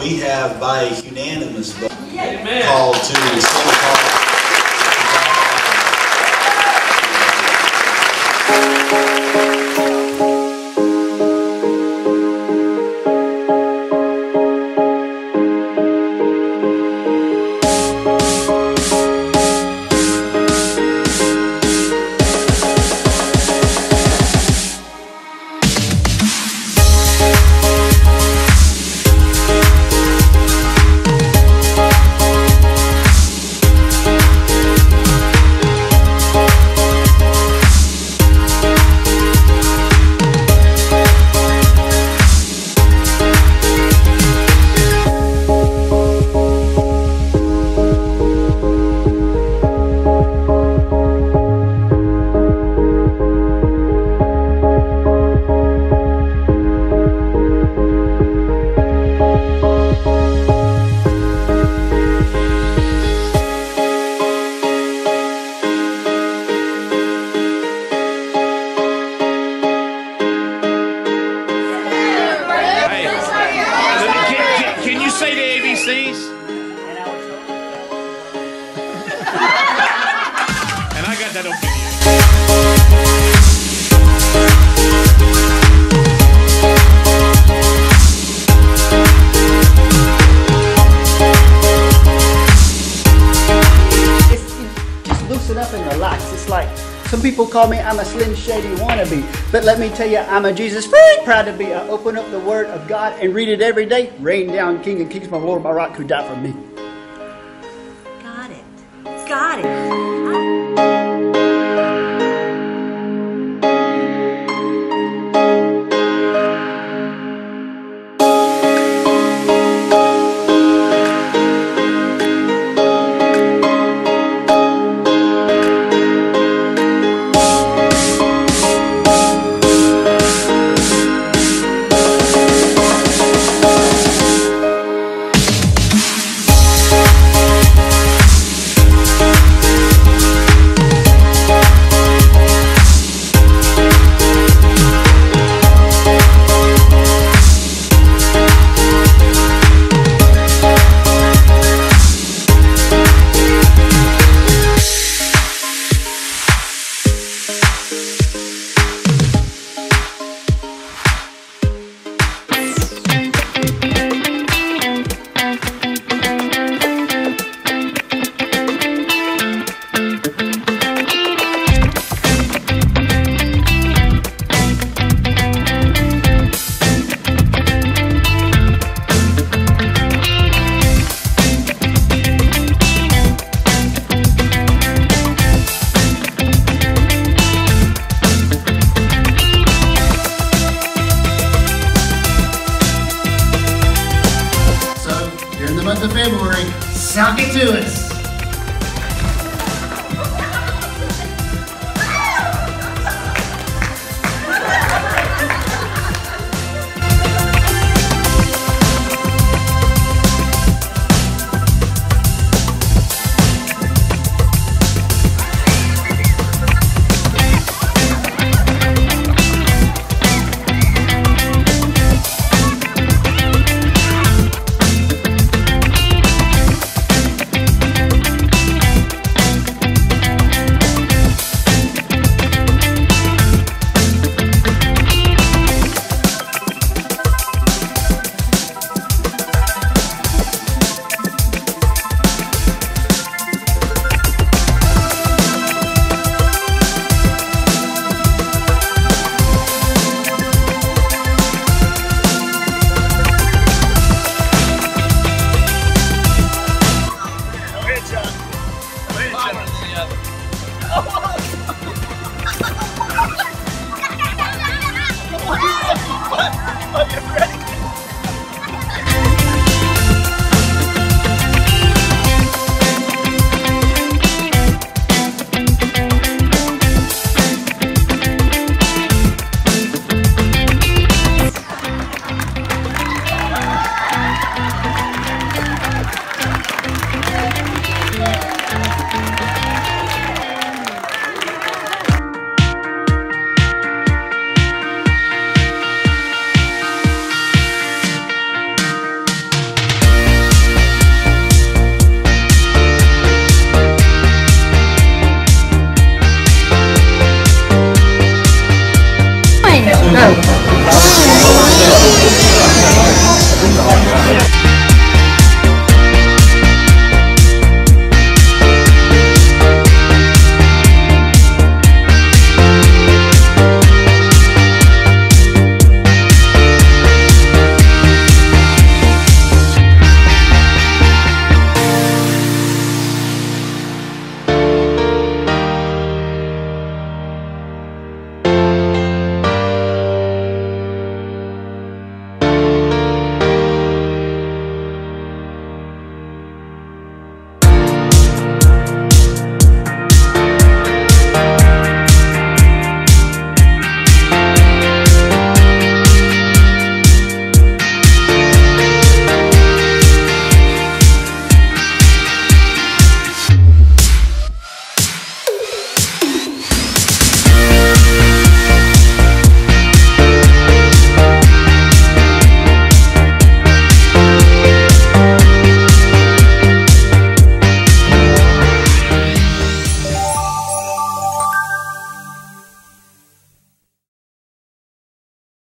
we have by a unanimous vote called to the City Hall. Say the ABCs. And I got that on video. Just loosen up and relax. It's like some people call me I'm a Slim Shady wannabe, but let me tell you, I'm a Jesus freak, proud to be. I open up the Word of God and read it every day. Rain down, King of Kings, my Lord, my rock, who died for me. Got it. Got it. Month of February, sock it to us. No.